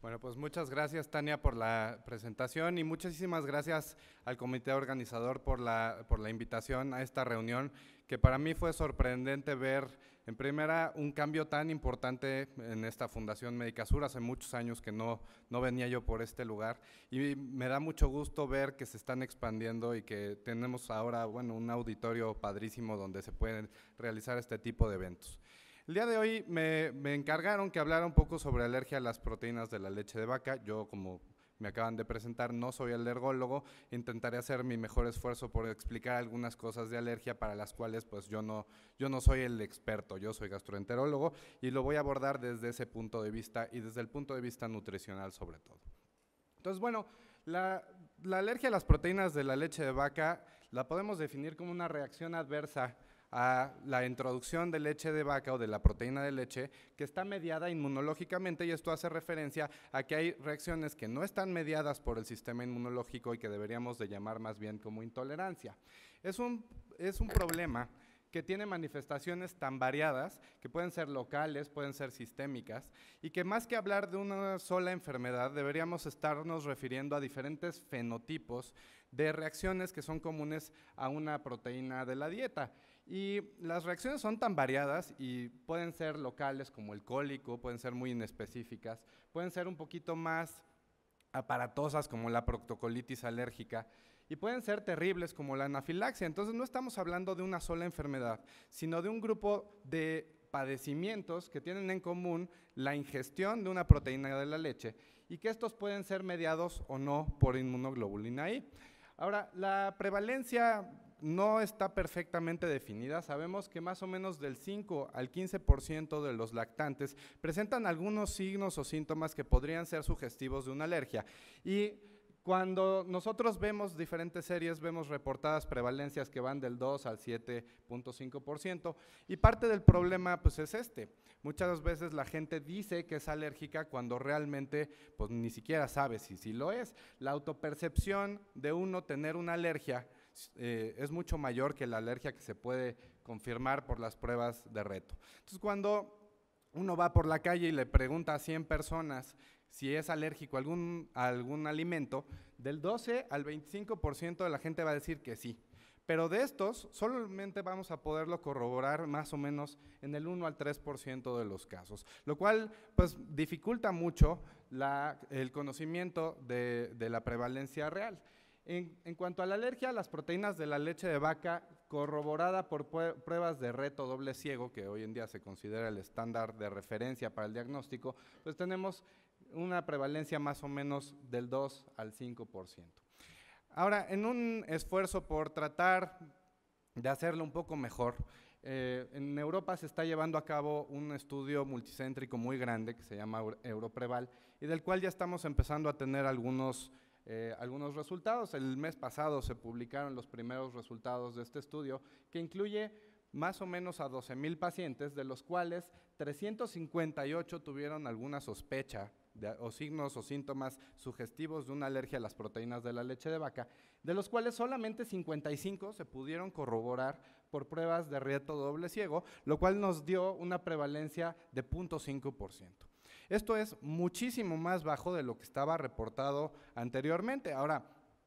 Bueno, pues muchas gracias, Tania, por la presentación y muchísimas gracias al comité organizador por la invitación a esta reunión, que para mí fue sorprendente ver, en primera, un cambio tan importante en esta Fundación Médica Sur. Hace muchos años que no venía yo por este lugar y me da mucho gusto ver que se están expandiendo y que tenemos ahora, bueno, un auditorio padrísimo donde se pueden realizar este tipo de eventos. El día de hoy me encargaron que hablara un poco sobre alergia a las proteínas de la leche de vaca. Yo, como me acaban de presentar, no soy alergólogo, intentaré hacer mi mejor esfuerzo por explicar algunas cosas de alergia para las cuales pues yo no soy el experto, yo soy gastroenterólogo y lo voy a abordar desde ese punto de vista y desde el punto de vista nutricional sobre todo. Entonces, bueno, la alergia a las proteínas de la leche de vaca la podemos definir como una reacción adversa a la introducción de leche de vaca o de la proteína de leche que está mediada inmunológicamente, y esto hace referencia a que hay reacciones que no están mediadas por el sistema inmunológico y que deberíamos de llamar más bien como intolerancia. Es un problema que tiene manifestaciones tan variadas, que pueden ser locales, pueden ser sistémicas, y que más que hablar de una sola enfermedad, deberíamos estarnos refiriendo a diferentes fenotipos de reacciones que son comunes a una proteína de la dieta. Y las reacciones son tan variadas y pueden ser locales como el cólico, pueden ser muy inespecíficas, pueden ser un poquito más aparatosas como la proctocolitis alérgica y pueden ser terribles como la anafilaxia. Entonces no estamos hablando de una sola enfermedad, sino de un grupo de padecimientos que tienen en común la ingestión de una proteína de la leche y que estos pueden ser mediados o no por inmunoglobulina I. Ahora, la prevalencia no está perfectamente definida. Sabemos que más o menos del 5 al 15% de los lactantes presentan algunos signos o síntomas que podrían ser sugestivos de una alergia. Y cuando nosotros vemos diferentes series, vemos reportadas prevalencias que van del 2 al 7.5%, y parte del problema pues es este. Muchas veces la gente dice que es alérgica cuando realmente pues ni siquiera sabe si lo es. La autopercepción de uno tener una alergia es mucho mayor que la alergia que se puede confirmar por las pruebas de reto. Entonces, cuando uno va por la calle y le pregunta a 100 personas si es alérgico a algún alimento, del 12 al 25% de la gente va a decir que sí. Pero de estos, solamente vamos a poderlo corroborar más o menos en el 1 al 3% de los casos, lo cual pues dificulta mucho el conocimiento de la prevalencia real. En cuanto a la alergia a las proteínas de la leche de vaca, corroborada por pruebas de reto doble ciego, que hoy en día se considera el estándar de referencia para el diagnóstico, pues tenemos una prevalencia más o menos del 2 al 5%. Ahora, en un esfuerzo por tratar de hacerlo un poco mejor, en Europa se está llevando a cabo un estudio multicéntrico muy grande que se llama Europreval y del cual ya estamos empezando a tener algunos resultados. El mes pasado se publicaron los primeros resultados de este estudio, que incluye más o menos a 12,000 pacientes, de los cuales 358 tuvieron alguna sospecha o signos o síntomas sugestivos de una alergia a las proteínas de la leche de vaca, de los cuales solamente 55 se pudieron corroborar por pruebas de reto doble ciego, lo cual nos dio una prevalencia de 0.5%. Esto es muchísimo más bajo de lo que estaba reportado anteriormente. Ahora,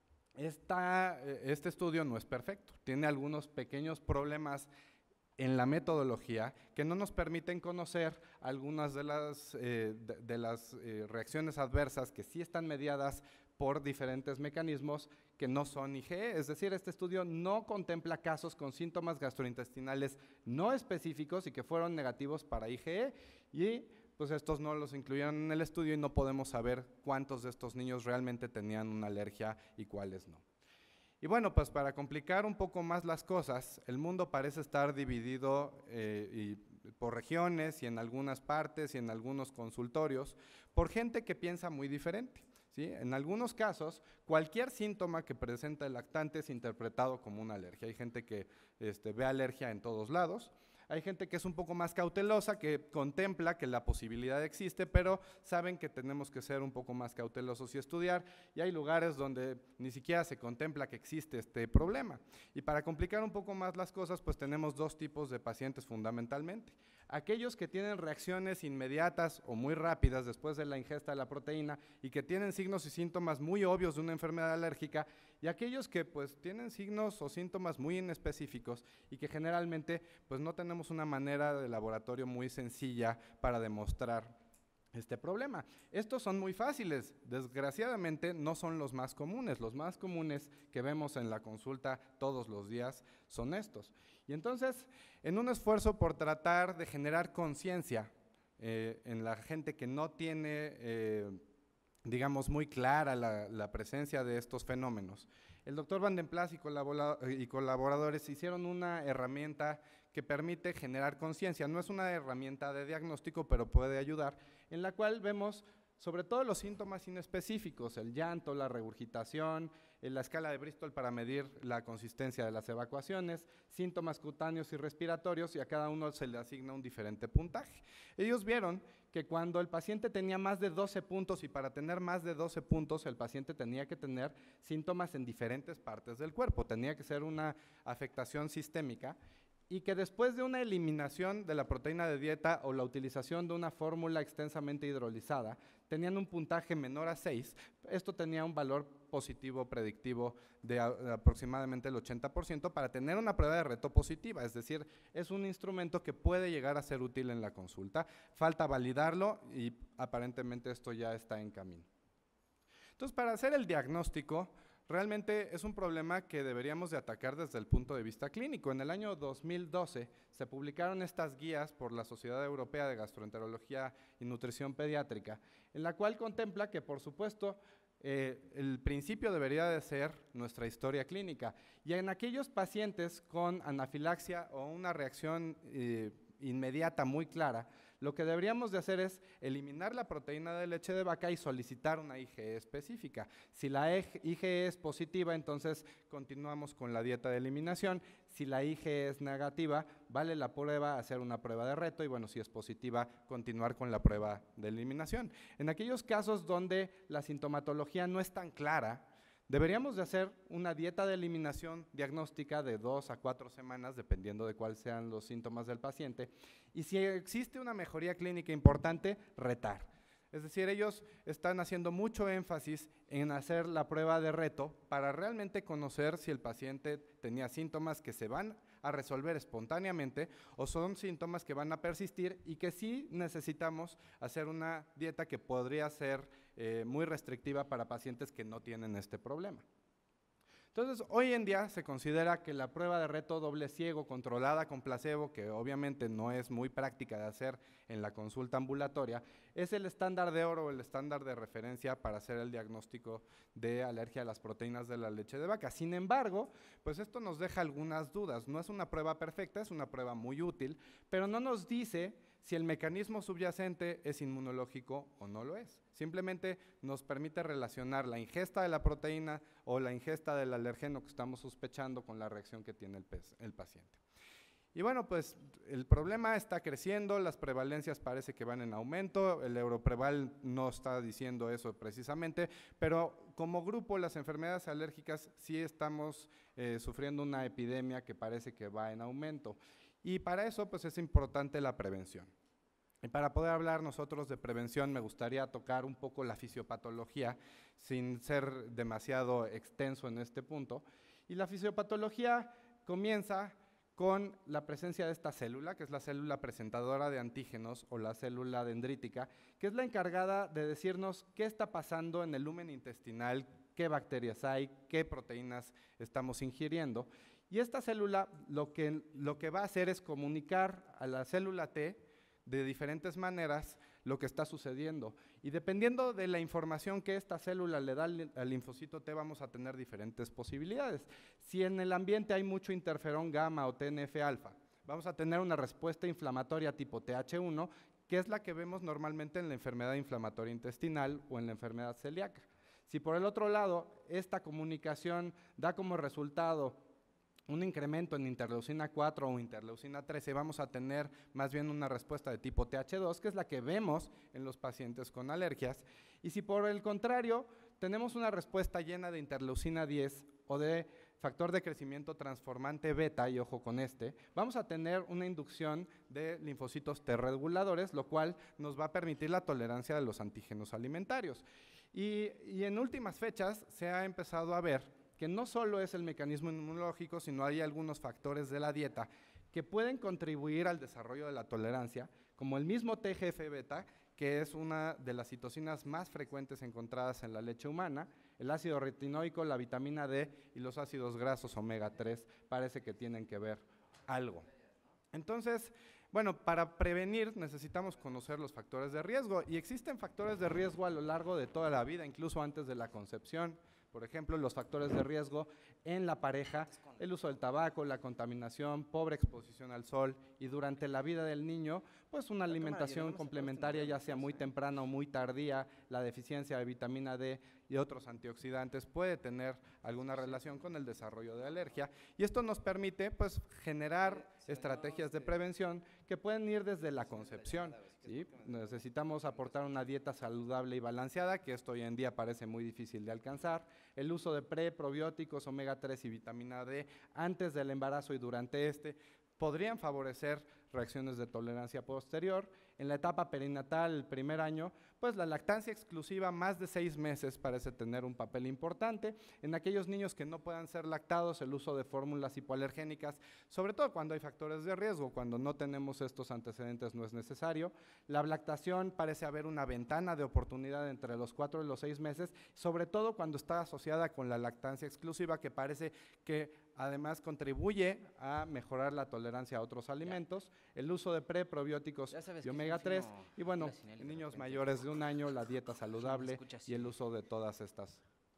este estudio no es perfecto, tiene algunos pequeños problemas en la metodología que no nos permiten conocer algunas de las reacciones adversas que sí están mediadas por diferentes mecanismos que no son IgE, es decir, este estudio no contempla casos con síntomas gastrointestinales no específicos y que fueron negativos para IgE, y pues estos no los incluyeron en el estudio y no podemos saber cuántos de estos niños realmente tenían una alergia y cuáles no. Y bueno, pues para complicar un poco más las cosas, el mundo parece estar dividido por regiones y en algunas partes y en algunos consultorios por gente que piensa muy diferente, ¿sí? En algunos casos, cualquier síntoma que presenta el lactante es interpretado como una alergia. Hay gente que ve alergia en todos lados. Hay gente que es un poco más cautelosa, que contempla que la posibilidad existe, pero saben que tenemos que ser un poco más cautelosos y estudiar, y hay lugares donde ni siquiera se contempla que existe este problema. Y para complicar un poco más las cosas, pues tenemos dos tipos de pacientes fundamentalmente. aquellos que tienen reacciones inmediatas o muy rápidas después de la ingesta de la proteína y que tienen signos y síntomas muy obvios de una enfermedad alérgica, y aquellos que pues tienen signos o síntomas muy inespecíficos y que generalmente pues no tenemos una manera de laboratorio muy sencilla para demostrar este problema. Estos son muy fáciles, desgraciadamente no son los más comunes. Los más comunes que vemos en la consulta todos los días son estos. Y entonces, en un esfuerzo por tratar de generar conciencia en la gente que no tiene, digamos, muy clara la presencia de estos fenómenos, el doctor Van den Plas y colaboradores hicieron una herramienta que permite generar conciencia. No es una herramienta de diagnóstico, pero puede ayudar, en la cual vemos sobre todo los síntomas inespecíficos, el llanto, la regurgitación, la escala de Bristol para medir la consistencia de las evacuaciones, síntomas cutáneos y respiratorios, y a cada uno se le asigna un diferente puntaje. Ellos vieron que cuando el paciente tenía más de 12 puntos, y para tener más de 12 puntos el paciente tenía que tener síntomas en diferentes partes del cuerpo, tenía que ser una afectación sistémica, y que después de una eliminación de la proteína de dieta o la utilización de una fórmula extensamente hidrolizada, tenían un puntaje menor a 6, esto tenía un valor positivo predictivo de aproximadamente el 80% para tener una prueba de reto positiva, es decir, es un instrumento que puede llegar a ser útil en la consulta, falta validarlo y aparentemente esto ya está en camino. Entonces, para hacer el diagnóstico, realmente es un problema que deberíamos de atacar desde el punto de vista clínico. En el año 2012 se publicaron estas guías por la Sociedad Europea de Gastroenterología y Nutrición Pediátrica, en la cual contempla que, por supuesto, el principio debería de ser nuestra historia clínica. Y en aquellos pacientes con anafilaxia o una reacción inmediata muy clara, lo que deberíamos de hacer es eliminar la proteína de leche de vaca y solicitar una IgE específica. Si la IgE es positiva, entonces continuamos con la dieta de eliminación. Si la IgE es negativa, vale la prueba, hacer una prueba de reto y bueno, si es positiva, continuar con la prueba de eliminación. En aquellos casos donde la sintomatología no es tan clara, deberíamos de hacer una dieta de eliminación diagnóstica de 2 a 4 semanas, dependiendo de cuáles sean los síntomas del paciente. Y si existe una mejoría clínica importante, retar. Es decir, ellos están haciendo mucho énfasis en hacer la prueba de reto para realmente conocer si el paciente tenía síntomas que se van a resolver espontáneamente o son síntomas que van a persistir y que sí necesitamos hacer una dieta que podría ser muy restrictiva para pacientes que no tienen este problema. Entonces, hoy en día se considera que la prueba de reto doble ciego controlada con placebo, que obviamente no es muy práctica de hacer en la consulta ambulatoria, es el estándar de oro, el estándar de referencia para hacer el diagnóstico de alergia a las proteínas de la leche de vaca. Sin embargo, pues esto nos deja algunas dudas. No es una prueba perfecta, es una prueba muy útil, pero no nos dice si el mecanismo subyacente es inmunológico o no lo es. Simplemente nos permite relacionar la ingesta de la proteína o la ingesta del alergeno que estamos sospechando con la reacción que tiene el paciente. Y bueno, pues el problema está creciendo, las prevalencias parece que van en aumento, el Europreval no está diciendo eso precisamente, pero como grupo las enfermedades alérgicas sí estamos sufriendo una epidemia que parece que va en aumento. Y para eso pues es importante la prevención. Y para poder hablar nosotros de prevención me gustaría tocar un poco la fisiopatología sin ser demasiado extenso en este punto. Y la fisiopatología comienza con la presencia de esta célula, que es la célula presentadora de antígenos o la célula dendrítica, que es la encargada de decirnos qué está pasando en el lumen intestinal, qué bacterias hay, qué proteínas estamos ingiriendo. Y esta célula lo que va a hacer es comunicar a la célula T de diferentes maneras lo que está sucediendo. Y dependiendo de la información que esta célula le da al linfocito T, vamos a tener diferentes posibilidades. Si en el ambiente hay mucho interferón gamma o TNF-alfa, vamos a tener una respuesta inflamatoria tipo TH1, que es la que vemos normalmente en la enfermedad inflamatoria intestinal o en la enfermedad celíaca. Si por el otro lado, esta comunicación da como resultado un incremento en interleucina 4 o interleucina 13, vamos a tener más bien una respuesta de tipo TH2, que es la que vemos en los pacientes con alergias. Y si por el contrario tenemos una respuesta llena de interleucina 10 o de factor de crecimiento transformante beta, y ojo con este, vamos a tener una inducción de linfocitos T reguladores, lo cual nos va a permitir la tolerancia de los antígenos alimentarios. Y en últimas fechas se ha empezado a ver que no solo es el mecanismo inmunológico, sino hay algunos factores de la dieta que pueden contribuir al desarrollo de la tolerancia, como el mismo TGF-beta, que es una de las citocinas más frecuentes encontradas en la leche humana, el ácido retinoico, la vitamina D y los ácidos grasos omega 3 parece que tienen que ver algo. Entonces, bueno, para prevenir necesitamos conocer los factores de riesgo, y existen factores de riesgo a lo largo de toda la vida, incluso antes de la concepción. Por ejemplo, los factores de riesgo en la pareja, el uso del tabaco, la contaminación, pobre exposición al sol, y durante la vida del niño, pues una alimentación complementaria, ya sea muy temprana o muy tardía, la deficiencia de vitamina D y otros antioxidantes puede tener alguna relación con el desarrollo de alergia, y esto nos permite pues generar estrategias de prevención que pueden ir desde la concepción. ¿Sí? Necesitamos aportar una dieta saludable y balanceada, que esto hoy en día parece muy difícil de alcanzar, el uso de probióticos, omega 3 y vitamina D antes del embarazo y durante este podrían favorecer reacciones de tolerancia posterior. En la etapa perinatal, el primer año, pues la lactancia exclusiva más de 6 meses parece tener un papel importante. En aquellos niños que no puedan ser lactados, el uso de fórmulas hipoalergénicas, sobre todo cuando hay factores de riesgo, cuando no tenemos estos antecedentes no es necesario. La lactación parece haber una ventana de oportunidad entre los 4 y los 6 meses, sobre todo cuando está asociada con la lactancia exclusiva, que parece que además contribuye a mejorar la tolerancia a otros alimentos, el uso de probióticos y omega 3, y bueno, en niños mayores de 1 año, la dieta saludable y el uso de todas estas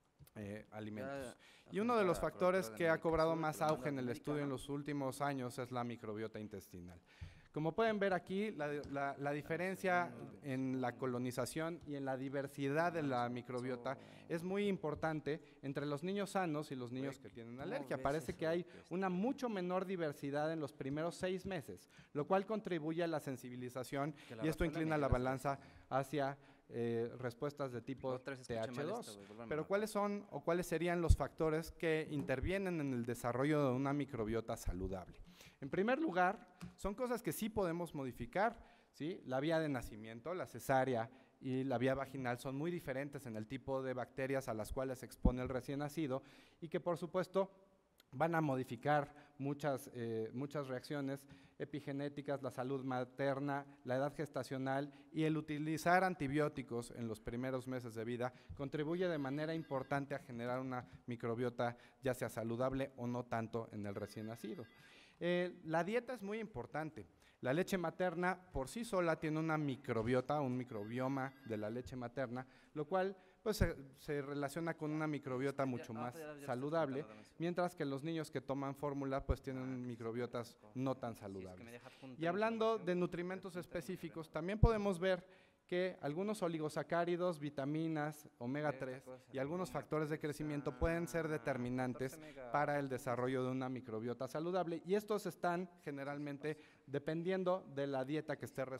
alimentos. Y uno de los factores que ha cobrado más auge en el estudio en los últimos años es la microbiota intestinal. Como pueden ver aquí, la diferencia en la colonización y en la diversidad de la microbiota es muy importante entre los niños sanos y los niños que tienen alergia. Parece que hay una mucho menor diversidad en los primeros 6 meses, lo cual contribuye a la sensibilización, y esto inclina la balanza hacia respuestas de tipo TH2. Pero ¿cuáles son o cuáles serían los factores que intervienen en el desarrollo de una microbiota saludable? En primer lugar, son cosas que sí podemos modificar, ¿sí? La vía de nacimiento, la cesárea y la vía vaginal son muy diferentes en el tipo de bacterias a las cuales se expone el recién nacido, y que por supuesto van a modificar muchas reacciones epigenéticas, la salud materna, la edad gestacional, y el utilizar antibióticos en los primeros meses de vida contribuye de manera importante a generar una microbiota ya sea saludable o no tanto en el recién nacido. La dieta es muy importante. La leche materna por sí sola tiene una microbiota, un microbioma de la leche materna, lo cual pues, se relaciona con una microbiota mucho más saludable, mientras que los niños que toman fórmula pues tienen microbiotas no tan saludables. Y hablando de nutrimentos específicos, también podemos ver que algunos oligosacáridos, vitaminas, omega 3 y algunos factores de crecimiento pueden ser determinantes para el desarrollo de una microbiota saludable, y estos están generalmente dependiendo de la dieta que esté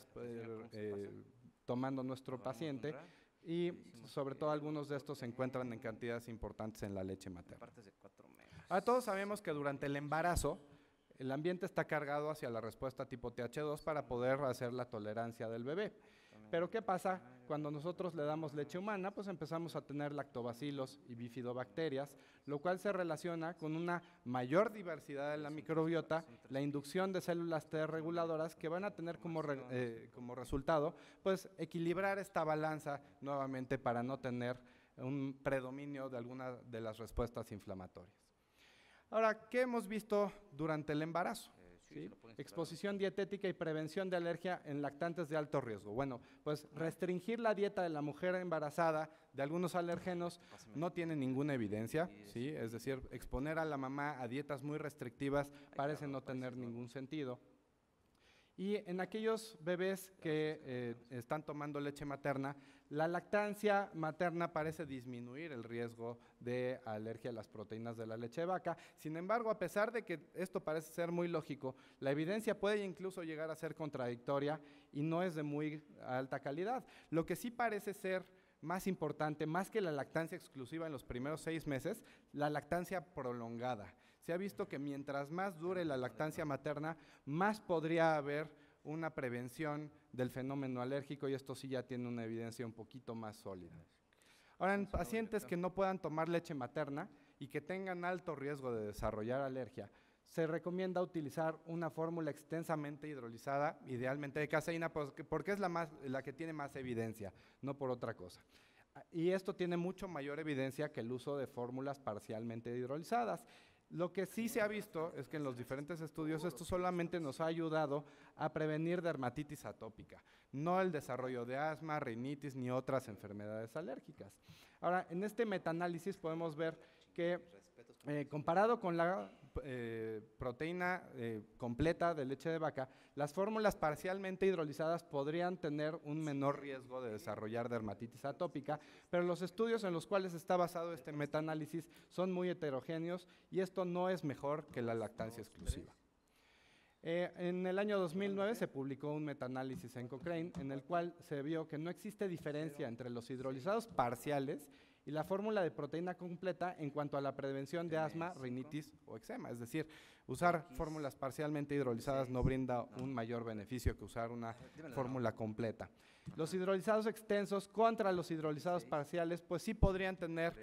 tomando nuestro paciente, y sobre todo algunos de estos se encuentran en cantidades importantes en la leche materna. Ahora, todos sabemos que durante el embarazo el ambiente está cargado hacia la respuesta tipo TH2 para poder hacer la tolerancia del bebé. Pero ¿qué pasa? Cuando nosotros le damos leche humana, pues empezamos a tener lactobacilos y bifidobacterias, lo cual se relaciona con una mayor diversidad de la microbiota, la inducción de células T reguladoras que van a tener como resultado, pues equilibrar esta balanza nuevamente para no tener un predominio de alguna de las respuestas inflamatorias. Ahora, ¿qué hemos visto durante el embarazo? ¿Sí? Exposición dietética y prevención de alergia en lactantes de alto riesgo. Bueno, pues restringir la dieta de la mujer embarazada de algunos alergenos no tiene ninguna evidencia, ¿sí? Es decir, exponer a la mamá a dietas muy restrictivas parece no tener ningún sentido. Y en aquellos bebés que están tomando leche materna, la lactancia materna parece disminuir el riesgo de alergia a las proteínas de la leche de vaca. Sin embargo, a pesar de que esto parece ser muy lógico, la evidencia puede incluso llegar a ser contradictoria y no es de muy alta calidad. Lo que sí parece ser más importante, más que la lactancia exclusiva en los primeros 6 meses, la lactancia prolongada. Se ha visto que mientras más dure la lactancia materna, más podría haber una prevención del fenómeno alérgico, y esto sí ya tiene una evidencia un poquito más sólida. Ahora, en pacientes que no puedan tomar leche materna y que tengan alto riesgo de desarrollar alergia, se recomienda utilizar una fórmula extensamente hidrolizada, idealmente de caseína, porque es la que tiene más evidencia, no por otra cosa. Y esto tiene mucho mayor evidencia que el uso de fórmulas parcialmente hidrolizadas. Lo que sí se ha visto es que en los diferentes estudios esto solamente nos ha ayudado a prevenir dermatitis atópica, no el desarrollo de asma, rinitis ni otras enfermedades alérgicas. Ahora, en este metaanálisis podemos ver que comparado con la proteína completa de leche de vaca, las fórmulas parcialmente hidrolizadas podrían tener un menor riesgo de desarrollar dermatitis atópica, pero los estudios en los cuales está basado este metaanálisis son muy heterogéneos y esto no es mejor que la lactancia exclusiva. En el año 2009 se publicó un metaanálisis en Cochrane en el cual se vio que no existe diferencia entre los hidrolizados parciales y la fórmula de proteína completa en cuanto a la prevención de asma, rinitis o eczema. Es decir, usar fórmulas parcialmente hidrolizadas no brinda un mayor beneficio que usar una fórmula completa. Los hidrolizados extensos contra los hidrolizados parciales, pues sí podrían tener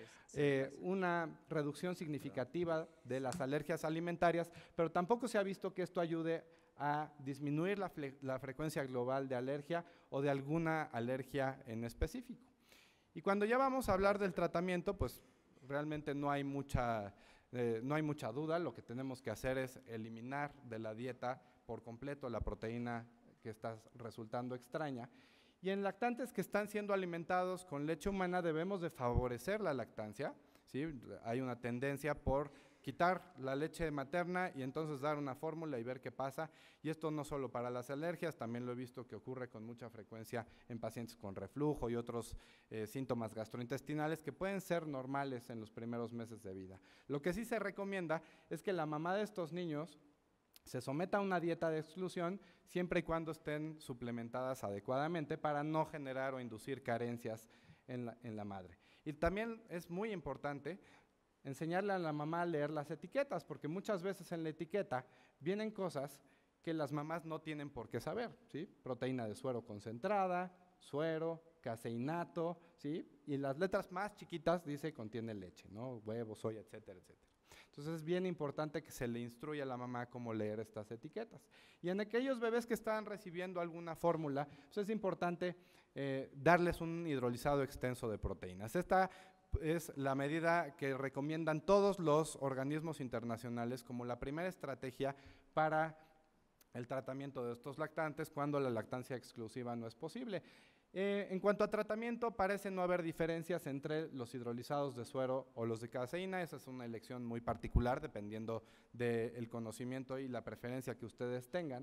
una reducción significativa de las alergias alimentarias, pero tampoco se ha visto que esto ayude a disminuir la frecuencia global de alergia o de alguna alergia en específico. Y cuando ya vamos a hablar del tratamiento, pues realmente no hay mucha duda. Lo que tenemos que hacer es eliminar de la dieta por completo la proteína que está resultando extraña. Y en lactantes que están siendo alimentados con leche humana debemos de favorecer la lactancia, ¿sí? Hay una tendencia por quitar la leche materna y entonces dar una fórmula y ver qué pasa. Y esto no solo para las alergias, también lo he visto que ocurre con mucha frecuencia en pacientes con reflujo y otros síntomas gastrointestinales que pueden ser normales en los primeros meses de vida. Lo que sí se recomienda es que la mamá de estos niños se someta a una dieta de exclusión siempre y cuando estén suplementadas adecuadamente para no generar o inducir carencias en la madre. Y también es muy importante enseñarle a la mamá a leer las etiquetas, porque muchas veces en la etiqueta vienen cosas que las mamás no tienen por qué saber, ¿sí? Proteína de suero concentrada, suero, caseinato, ¿sí? Y las letras más chiquitas dice contiene leche, ¿no? Huevo, soya, etcétera, etcétera. Entonces es bien importante que se le instruya a la mamá cómo leer estas etiquetas. Y en aquellos bebés que están recibiendo alguna fórmula, pues es importante darles un hidrolizado extenso de proteínas. Esta es la medida que recomiendan todos los organismos internacionales como la primera estrategia para el tratamiento de estos lactantes cuando la lactancia exclusiva no es posible. En cuanto a tratamiento, parece no haber diferencias entre los hidrolizados de suero o los de caseína. Esa es una elección muy particular dependiendo del conocimiento y la preferencia que ustedes tengan.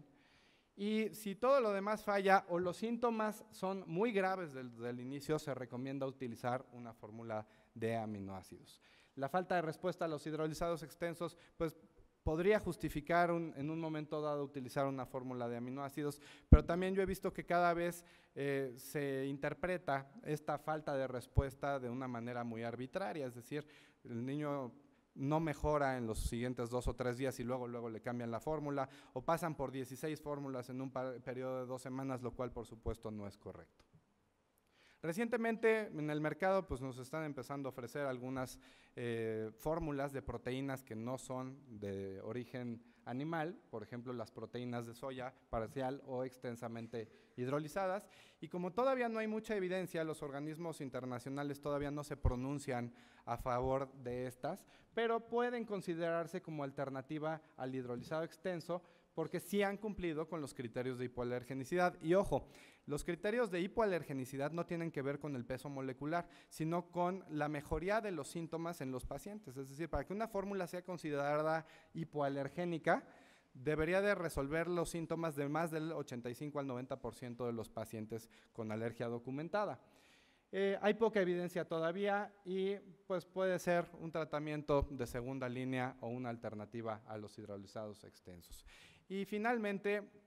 Y si todo lo demás falla o los síntomas son muy graves desde el inicio, se recomienda utilizar una fórmula de aminoácidos. La falta de respuesta a los hidrolizados extensos, pues podría justificar en un momento dado utilizar una fórmula de aminoácidos, pero también yo he visto que cada vez se interpreta esta falta de respuesta de una manera muy arbitraria, es decir, el niño no mejora en los siguientes 2 o 3 días y luego le cambian la fórmula, o pasan por 16 fórmulas en un periodo de 2 semanas, lo cual por supuesto no es correcto. Recientemente en el mercado pues nos están empezando a ofrecer algunas fórmulas de proteínas que no son de origen animal, por ejemplo las proteínas de soya parcial o extensamente hidrolizadas, y como todavía no hay mucha evidencia, los organismos internacionales todavía no se pronuncian a favor de estas, pero pueden considerarse como alternativa al hidrolizado extenso porque sí han cumplido con los criterios de hipoalergenicidad. Y ojo, los criterios de hipoalergenicidad no tienen que ver con el peso molecular, sino con la mejoría de los síntomas en los pacientes. Es decir, para que una fórmula sea considerada hipoalergénica, debería de resolver los síntomas de más del 85 al 90% de los pacientes con alergia documentada. Hay poca evidencia todavía y pues puede ser un tratamiento de segunda línea o una alternativa a los hidrolizados extensos. Y finalmente,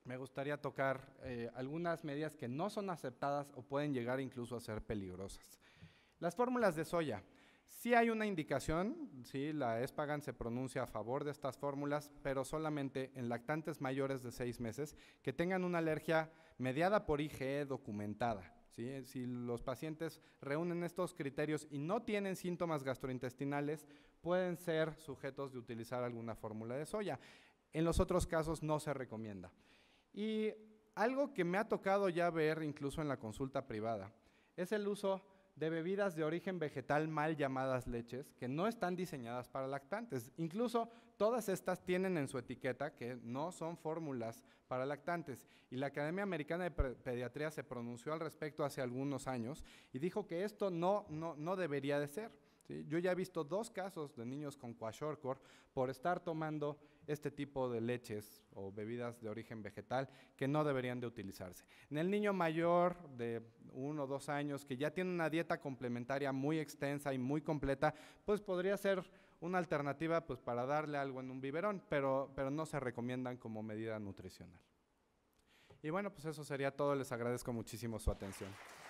me gustaría tocar algunas medidas que no son aceptadas o pueden llegar incluso a ser peligrosas. Las fórmulas de soya. Sí hay una indicación, sí, la ESPAGAN se pronuncia a favor de estas fórmulas, pero solamente en lactantes mayores de 6 meses que tengan una alergia mediada por IgE documentada. ¿Sí? Si los pacientes reúnen estos criterios y no tienen síntomas gastrointestinales, pueden ser sujetos de utilizar alguna fórmula de soya. En los otros casos no se recomienda. Y algo que me ha tocado ya ver incluso en la consulta privada es el uso de bebidas de origen vegetal mal llamadas leches que no están diseñadas para lactantes. Incluso todas estas tienen en su etiqueta que no son fórmulas para lactantes. Y la Academia Americana de Pediatría se pronunció al respecto hace algunos años y dijo que esto no debería de ser. ¿Sí? Yo ya he visto 2 casos de niños con kwashiorkor por estar tomando este tipo de leches o bebidas de origen vegetal que no deberían de utilizarse. En el niño mayor de 1 o 2 años que ya tiene una dieta complementaria muy extensa y muy completa, pues podría ser una alternativa pues, para darle algo en un biberón, pero no se recomiendan como medida nutricional. Y bueno, pues eso sería todo. Les agradezco muchísimo su atención.